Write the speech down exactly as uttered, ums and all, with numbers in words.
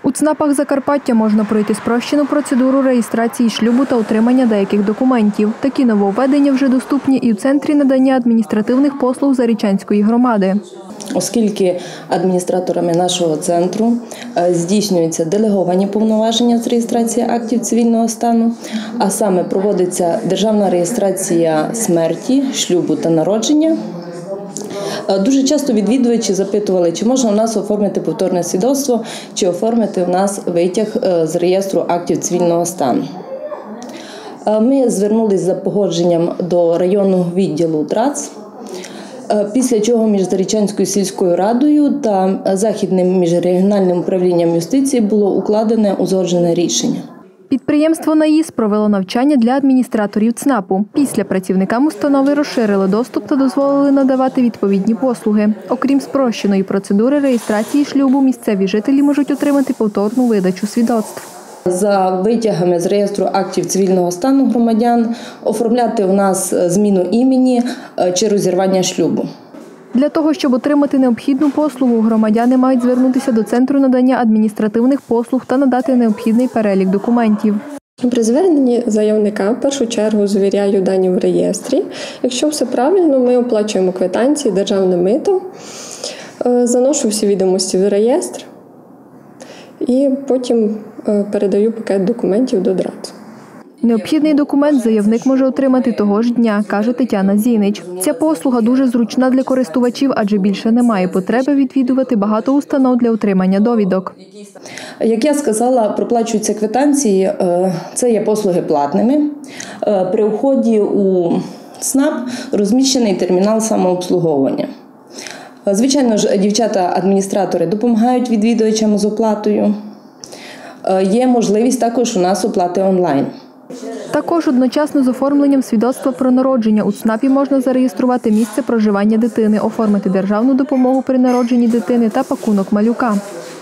У ЦНАПах Закарпаття можна пройти спрощену процедуру реєстрації шлюбу та отримання деяких документів. Такі нововведення вже доступні і в Центрі надання адміністративних послуг Зарічанської громади. Оскільки адміністраторами нашого центру здійснюються делеговані повноваження з реєстрації актів цивільного стану, а саме проводиться державна реєстрація смерті, шлюбу та народження, дуже часто відвідувачі запитували, чи можна у нас оформити повторне свідоцтво, чи оформити у нас витяг з реєстру актів цивільного стану. Ми звернулися за погодженням до районного відділу ДРАЦ, після чого між Зарічанською сільською радою та Західним міжрегіональним управлінням юстиції було укладене узгоджене рішення. Підприємство «НАїС» провело навчання для адміністраторів ЦНАПу. Після працівникам установи розширили доступ та дозволили надавати відповідні послуги. Окрім спрощеної процедури реєстрації шлюбу, місцеві жителі можуть отримати повторну видачу свідоцтв. За витягами з реєстру актів цивільного стану громадян оформляти у нас зміну імені чи розірвання шлюбу. Для того, щоб отримати необхідну послугу, громадяни мають звернутися до Центру надання адміністративних послуг та надати необхідний перелік документів. При зверненні заявника в першу чергу звіряю дані в реєстрі. Якщо все правильно, ми оплачуємо квитанції, державне мито, заношу всі відомості в реєстр і потім передаю пакет документів до ДРАЦ. Необхідний документ заявник може отримати того ж дня, каже Тетяна Зінич. Ця послуга дуже зручна для користувачів, адже більше немає потреби відвідувати багато установ для отримання довідок. Як я сказала, проплачуються квитанції, це є послуги платними. При вході у ЦНАП розміщений термінал самообслуговування. Звичайно ж, дівчата-адміністратори допомагають відвідувачам з оплатою. Є можливість також у нас оплати онлайн. Також одночасно з оформленням свідоцтва про народження у ЦНАПі можна зареєструвати місце проживання дитини, оформити державну допомогу при народженні дитини та пакунок малюка.